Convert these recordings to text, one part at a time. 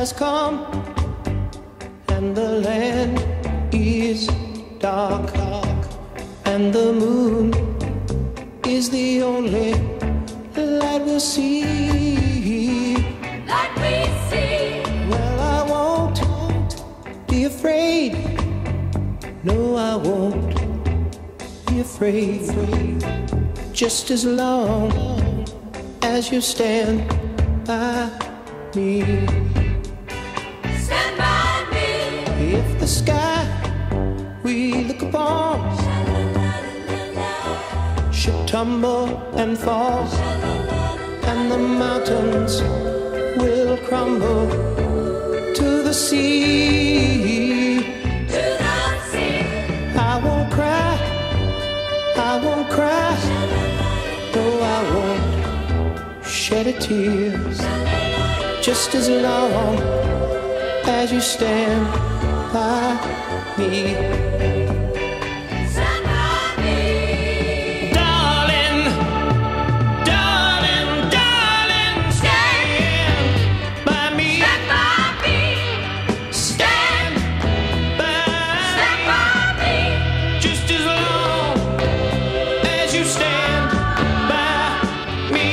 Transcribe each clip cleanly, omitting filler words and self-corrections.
has come, and the land is dark, and the moon is the only light we'll see. Light we see. Well, I won't be afraid. No, I won't be afraid. Just as long as you stand by me. Stand by me. If the sky we look upon should tumble and fall, and the mountains will crumble to the sea. To the sea. I won't cry, I won't cry. No, I won't shed a tear. Just as long as you stand by me. Stand by me. Darling, darling, darling, stand by me. Stand by me. Stand Stand by by me. me. Just as long as you stand by me.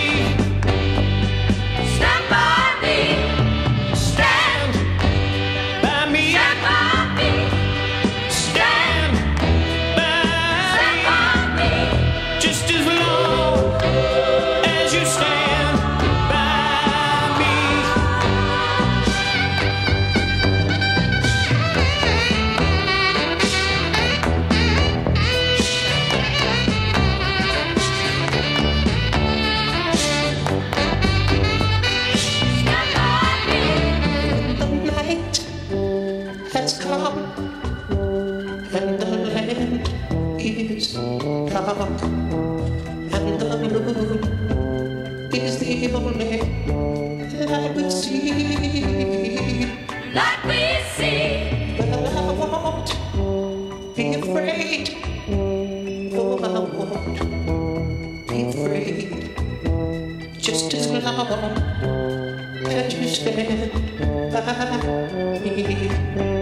Stand by me. Stand by me. Stand by me. Stand Stand by by me. me. Just as long as you stand by me. Stand by me. The night has come, and the land is dark, and the moon is the only light we see. Light we see. Well, I won't be afraid. No, I won't be afraid. Just as long as you stand by me.